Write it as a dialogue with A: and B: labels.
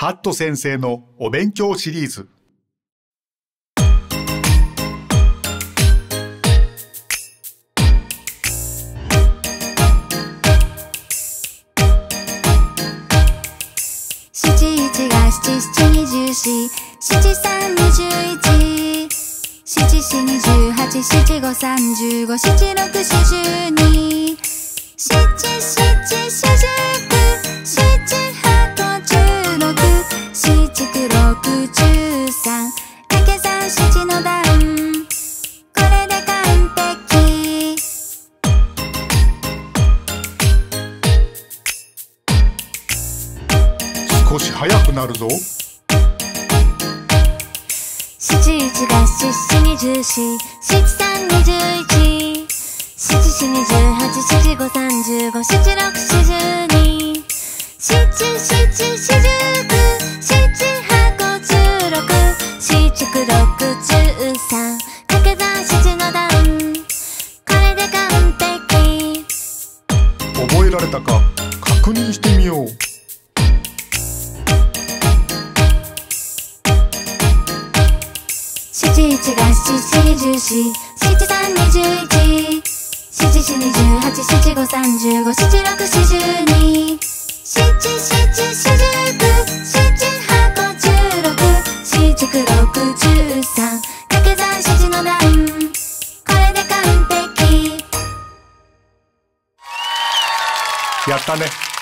A: ハット先生のお勉強シリーズ。
B: 七一が七七二十四、七三二十一、七四二十八、七五三十五、七六四十二、七七四十九、七八十六、七九六十三、掛け算七の段、これで完璧。
A: 少し早くなるぞ。
B: 七一が七七二十四、七三二十一、七四二十八、七五三十五、七六四十二、七七四十九、七八十六、七九六十三、掛け算七の段、これで完璧。
A: 覚えられたか確認してみよう。
B: 七一が七七二十四、七三二十一、七四二十八、七五三十五、七六四十二、七七四十九、七八十六、七九六十三、掛け算七の段、これで完璧。
A: やったね。